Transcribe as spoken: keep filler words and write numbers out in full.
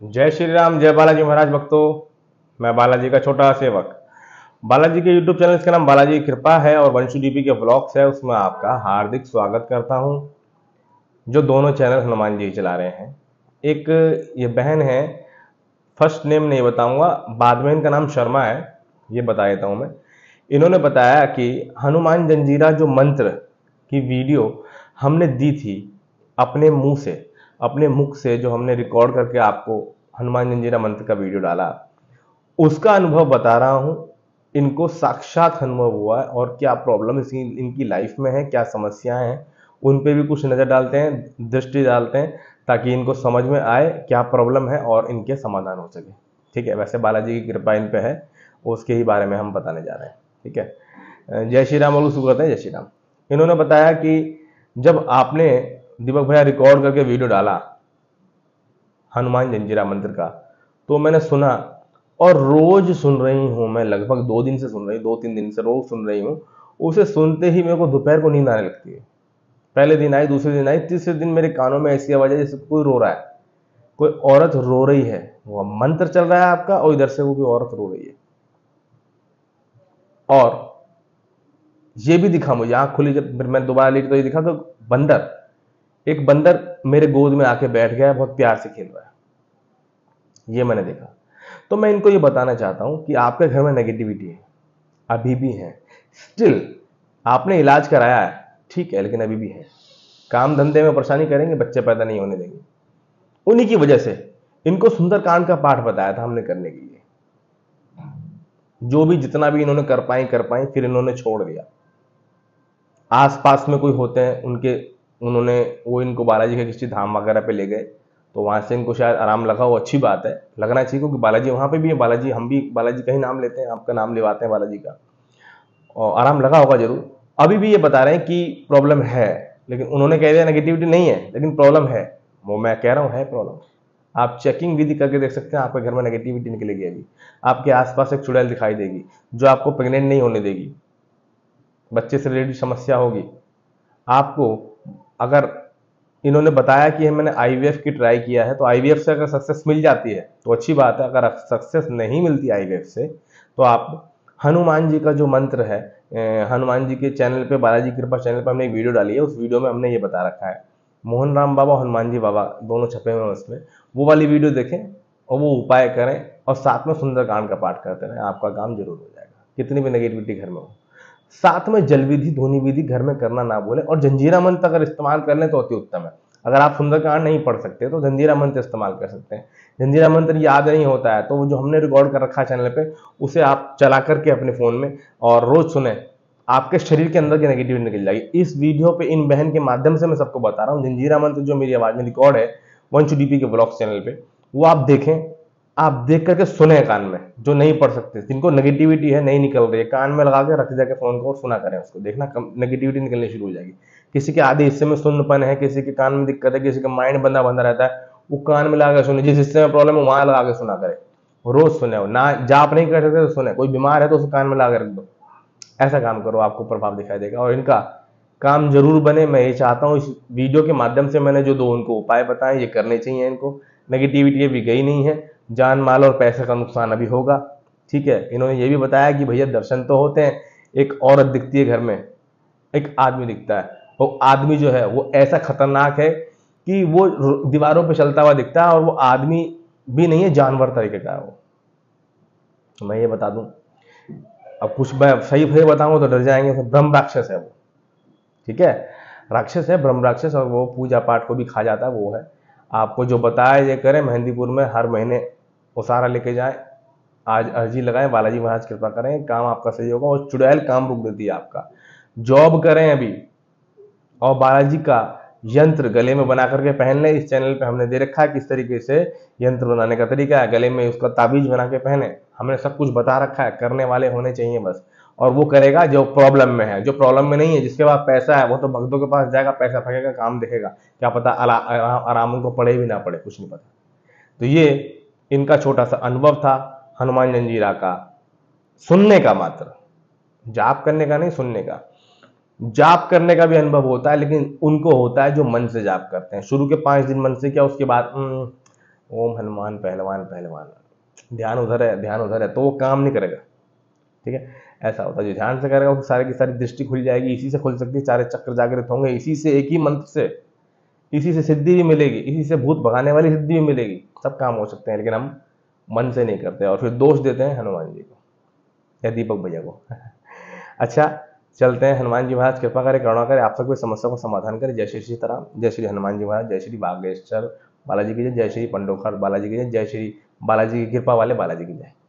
जय श्री राम, जय बालाजी महाराज भक्तों। मैं बालाजी का छोटा सेवक। बालाजी के यूट्यूब चैनल, इसका नाम बालाजी की कृपा है और वंशु डीपी के ब्लॉग्स है, उसमें आपका हार्दिक स्वागत करता हूं। जो दोनों चैनल हनुमान जी चला रहे हैं। एक ये बहन है, फर्स्ट नेम नहीं बताऊंगा, बाद में इनका नाम शर्मा है, ये बता देता हूं मैं। इन्होंने बताया कि हनुमान जंजीरा जो मंत्र की वीडियो हमने दी थी अपने मुंह से, अपने मुख से जो हमने रिकॉर्ड करके आपको हनुमान जंजीरा मंत्र का वीडियो डाला, उसका अनुभव बता रहा हूं। इनको साक्षात अनुभव हुआ है और क्या प्रॉब्लम इसी इनकी लाइफ में है, क्या समस्याएं हैं, उन पे भी कुछ नजर डालते हैं, दृष्टि डालते हैं, ताकि इनको समझ में आए क्या प्रॉब्लम है और इनके समाधान हो सके। ठीक है, वैसे बालाजी की कृपा इन पे है, उसके ही बारे में हम बताने जा रहे हैं। ठीक है, जय श्री राम बोलो, शुरू करते हैं। जय श्री राम। इन्होंने बताया कि जब आपने दीपक भैया रिकॉर्ड करके वीडियो डाला हनुमान जंजीरा मंत्र का, तो मैंने सुना और रोज सुन रही हूं मैं, लगभग दो दिन से सुन रही हूं, दो तीन दिन से रोज सुन रही हूं। उसे सुनते ही मेरे को दोपहर को नींद आने लगती है। पहले दिन आई, दूसरे दिन आई, तीसरे दिन मेरे कानों में ऐसी आवाज है जैसे कोई रो रहा है, कोई औरत रो रही है। वो मंत्र चल रहा है आपका और इधर से वो कोई औरत रो रही है। और ये भी दिखा मुझे, आंख खुली जब मैं दोबारा लेटी तो ये दिखा कि बंदर, एक बंदर मेरे गोद में आके बैठ गया है, बहुत प्यार से खेल रहा है। ये मैंने देखा। तो मैं इनको ये बताना चाहता हूं कि आपके घर में नेगेटिविटी है, अभी भी है। स्टिल आपने इलाज कराया है, ठीक है, लेकिन अभी भी है। काम धंधे में परेशानी करेंगे, बच्चे पैदा नहीं होने देंगे। उन्हीं की वजह से इनको सुंदरकांड का पाठ बताया था हमने करने के लिए। जो भी जितना भी इन्होंने कर पाई कर पाई, फिर इन्होंने छोड़ दिया। आसपास में कोई होते हैं उनके, उन्होंने वो इनको बालाजी के किसी धाम वगैरह पे ले गए, तो वहां से इनको शायद आराम लगा। वो अच्छी बात है, लगना चाहिए, क्योंकि बालाजी वहां पे भी है। बालाजी, हम भी बालाजी का ही नाम लेते हैं, आपका नाम लेवाते हैं बालाजी का, और आराम लगा होगा जरूर। अभी भी ये बता रहे हैं कि प्रॉब्लम है, लेकिन उन्होंने कह दिया नेगेटिविटी नहीं है, लेकिन प्रॉब्लम है। वो मैं कह रहा हूं है प्रॉब्लम। आप चेकिंग विधि करके देख सकते हैं, आपके घर में नेगेटिविटी निकलेगी। अभी आपके आसपास एक चुड़ैल दिखाई देगी जो आपको प्रेग्नेंट नहीं होने देगी, बच्चे से रिलेटेड समस्या होगी आपको। अगर इन्होंने बताया कि मैंने आईवीएफ की ट्राई किया है, तो आईवीएफ से अगर सक्सेस मिल जाती है तो अच्छी बात है। अगर सक्सेस नहीं मिलती आईवीएफ से, तो आप हनुमान जी का जो मंत्र है, हनुमान जी के चैनल पे, बालाजी कृपा चैनल पे हमने एक वीडियो डाली है। उस वीडियो में हमने ये बता रखा है, मोहन राम बाबा, हनुमान जी बाबा दोनों छपे हुए हैं उसमें। वो वाली वीडियो देखें और वो उपाय करें, और साथ में सुंदरकांड का पाठ करते रहें, आपका काम जरूर हो जाएगा, कितनी भी नेगेटिविटी घर में हो। साथ में जल विधि, ध्वनि विधि घर में करना ना भूलें, और जंजीरा मंत्र अगर इस्तेमाल कर लें तो अति उत्तम है। अगर आप सुंदरकांड नहीं पढ़ सकते तो जंजीरा मंत्र इस्तेमाल कर सकते हैं। जंजीरा मंत्र याद नहीं होता है तो वो जो हमने रिकॉर्ड कर रखा है चैनल पे, उसे आप चला करके अपने फोन में और रोज सुने, आपके शरीर के अंदर की नेगेटिविटी निकल जाएगी। इस वीडियो पे इन बहन के माध्यम से मैं सबको बता रहा हूँ, जंजीरा मंत्र जो मेरी आवाज में रिकॉर्ड है वंशु डीपी के ब्लॉग्स चैनल पे, वो आप देखें, आप देख करके सुने कान में। जो नहीं पढ़ सकते, जिनको नेगेटिविटी है, नहीं निकल रही है, कान में लगा के रख जाके फोन को और सुना करें उसको, देखना नेगेटिविटी निकलनी शुरू हो जाएगी। किसी के आधे हिस्से में सुन्नपन है, किसी के कान में दिक्कत है, किसी का माइंड बंदा बंदा रहता है, वो कान में लगा के सुने। जिस हिस्से में प्रॉब्लम है वहां लगा के सुना करे, रोज सुने। ना जाप नहीं कर सकते तो सुने, कोई बीमार है तो उसे कान में लगा के रख दो, ऐसा काम करो, आपको प्रभाव दिखाई देगा और इनका काम जरूर बने। मैं ये चाहता हूँ, इस वीडियो के माध्यम से मैंने जो दो उनको उपाय बताए, ये करने चाहिए इनको। नेगेटिविटी अभी गई नहीं है, जान माल और पैसे का नुकसान अभी होगा। ठीक है, इन्होंने ये भी बताया कि भैया दर्शन तो होते हैं, एक औरत दिखती है घर में, एक आदमी दिखता है। वो आदमी जो है वो ऐसा खतरनाक है कि वो दीवारों पे चलता हुआ दिखता है, और वो आदमी भी नहीं है, जानवर तरीके का है वो। तो मैं ये बता दूं, अब कुछ मैं सही सही बताऊंगा तो डर जाएंगे, तो ब्रह्म राक्षस है वो। ठीक है, राक्षस है, ब्रह्म राक्षस, और वो पूजा पाठ को भी खा जाता है, वो है। आपको जो बताया ये करें, मेहंदीपुर में हर महीने उसारा लेके जाएं, आज अर्जी लगाएं, बालाजी महाराज कृपा करें, काम आपका सही होगा। और चुड़ैल काम रुक देती है आपका। जॉब करें अभी, और बालाजी का यंत्र गले में बना करके पहन लें। इस चैनल पे हमने दे रखा है किस तरीके से यंत्र बनाने का तरीका है, गले में उसका ताबीज बना के पहने, हमने सब कुछ बता रखा है। करने वाले होने चाहिए बस, और वो करेगा जो प्रॉब्लम में है। जो प्रॉब्लम में नहीं है, जिसके पास पैसा है, वो तो भक्तों के पास जाएगा, पैसा फेंकेगा, काम देखेगा, क्या पता आराम उनको पड़े भी ना पड़े, कुछ नहीं पता। तो ये इनका छोटा सा अनुभव था हनुमान जंजीरा का, सुनने का मात्र, जाप करने का नहीं, सुनने का। जाप करने का भी अनुभव होता है, लेकिन उनको होता है जो मन से जाप करते हैं। शुरू के पांच दिन मन से किया, उसके बाद ओम हनुमान पहलवान पहलवान, ध्यान उधर है, ध्यान उधर है, तो वो काम नहीं करेगा। ठीक है, ऐसा होता है। जो ध्यान से करेगा वो सारी की सारी दृष्टि खुल जाएगी, इसी से खुल सकती है, सारे चक्र जागृत होंगे इसी से, एक ही मंत्र से, इसी से सिद्धि भी मिलेगी, इसी से भूत भगाने वाली सिद्धि भी मिलेगी, सब काम हो सकते हैं। लेकिन हम मन से नहीं करते और फिर दोष देते हैं हनुमान जी को या दीपक भैया को। अच्छा, चलते हैं। हनुमान जी महाराज कृपा करें, करुणा करें, आप सबकी समस्या को समाधान करें। जय श्री सीताराम, जय श्री हनुमान जी महाराज, जय श्री बागेश्वर बालाजी की जय, जय श्री पंडोखर बालाजी की जय, जय श्री बालाजी की कृपा वाले बालाजी की जय।